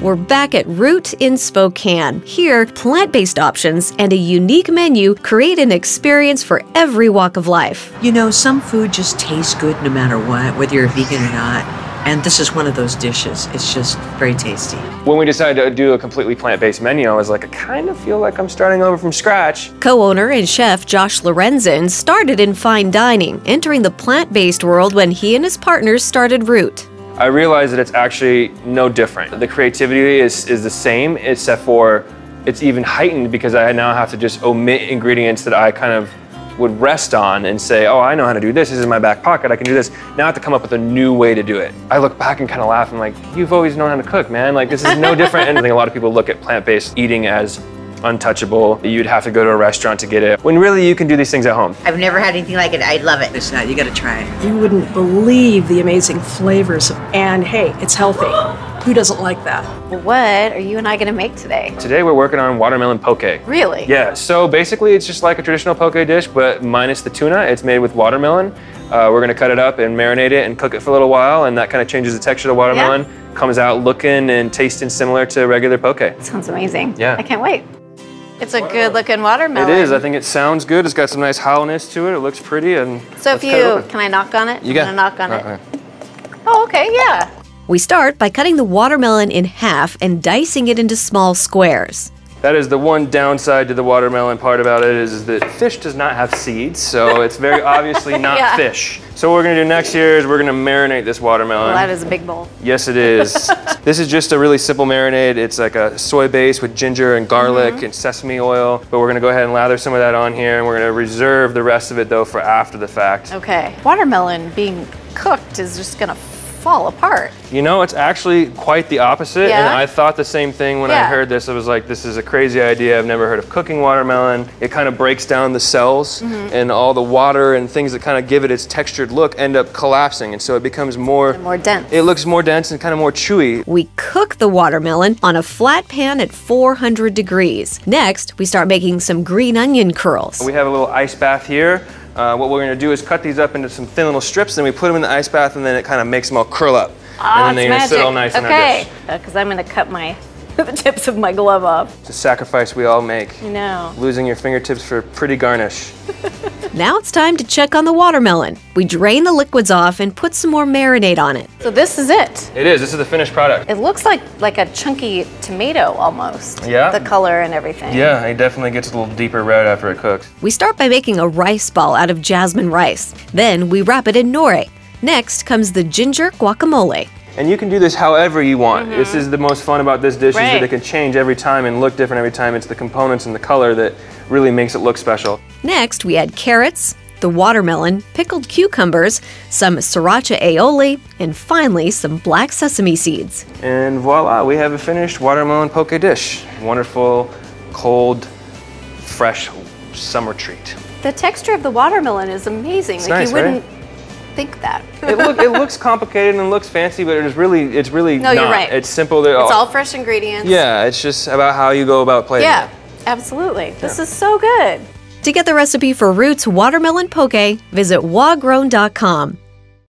We're back at Root in Spokane. Here, plant-based options and a unique menu create an experience for every walk of life. You know, some food just tastes good no matter what, whether you're vegan or not. And this is one of those dishes. It's just very tasty. When we decided to do a completely plant-based menu, I was like, I kind of feel like I'm starting over from scratch. Co-owner and chef Josh Lorenzen started in fine dining, entering the plant-based world when he and his partners started Root. I realized that it's actually no different. The creativity is the same, except for it's even heightened because I now have to just omit ingredients that I kind of would rest on and say, oh, I know how to do this. This is in my back pocket. I can do this. Now I have to come up with a new way to do it. I look back and kind of laugh. I'm like, you've always known how to cook, man. Like, this is no different. And I think a lot of people look at plant-based eating as untouchable. You'd have to go to a restaurant to get it, when really you can do these things at home. I've never had anything like it. I love it. It's not, you gotta try it. You wouldn't believe the amazing flavors. And hey, it's healthy. Who doesn't like that? What are you and I gonna make today? Today we're working on watermelon poke. Really? Yeah, so basically it's just like a traditional poke dish, but minus the tuna. It's made with watermelon. We're gonna cut it up and marinate it and cook it for a little while, and that kind of changes the texture of the watermelon. Yeah. Comes out looking and tasting similar to regular poke. Sounds amazing. Yeah. I can't wait. It's a good looking watermelon. It is. I think it sounds good. It's got some nice hollowness to it. It looks pretty. And so if you, can I knock on it? You got. I'm gonna knock on it. Oh, okay, yeah. We start by cutting the watermelon in half and dicing it into small squares. That is the one downside to the watermelon part about it is that fish does not have seeds, so it's very obviously not fish. So what we're gonna do next here is we're gonna marinate this watermelon. Well, that is a big bowl. Yes, it is. This is just a really simple marinade. It's like a soy base with ginger and garlic and sesame oil, but we're gonna go ahead and lather some of that on here, and we're gonna reserve the rest of it though for after the fact. Okay. Watermelon being cooked is just gonna fall apart. You know, it's actually quite the opposite, and I thought the same thing when I heard this. I was like, this is a crazy idea. I've never heard of cooking watermelon. It kind of breaks down the cells, and all the water and things that kind of give it its textured look end up collapsing, and so it becomes more dense. It looks more dense and kind of more chewy. We cook the watermelon on a flat pan at 400 degrees. Next, we start making some green onion curls. We have a little ice bath here. What we're gonna do is cut these up into some thin little strips, then we put them in the ice bath, and then it kind of makes them all curl up. And then they're gonna sit all nice in our dish. Because I'm gonna cut the tips of my glove off. It's a sacrifice we all make. I know. Losing your fingertips for pretty garnish. Now it's time to check on the watermelon. We drain the liquids off and put some more marinade on it. So this is it? It is. This is the finished product. It looks like a chunky tomato almost. Yeah. The color and everything. Yeah, it definitely gets a little deeper red after it cooks. We start by making a rice ball out of jasmine rice. Then we wrap it in nori. Next comes the ginger guacamole. And you can do this however you want. This is the most fun about this dish is that it can change every time and look different every time. It's the components and the color that really makes it look special. Next, we add carrots, the watermelon, pickled cucumbers, some sriracha aioli, and finally some black sesame seeds. And voila, we have a finished watermelon poke dish. Wonderful, cold, fresh summer treat. The texture of the watermelon is amazing. It's like nice, you wouldn't think that. It looks complicated and looks fancy, but it's really no, not. You're right. It's simple. It's all fresh ingredients. Yeah, it's just about how you go about plating it. Absolutely. This is so good. To get the recipe for Root's watermelon poke, visit wagrown.com.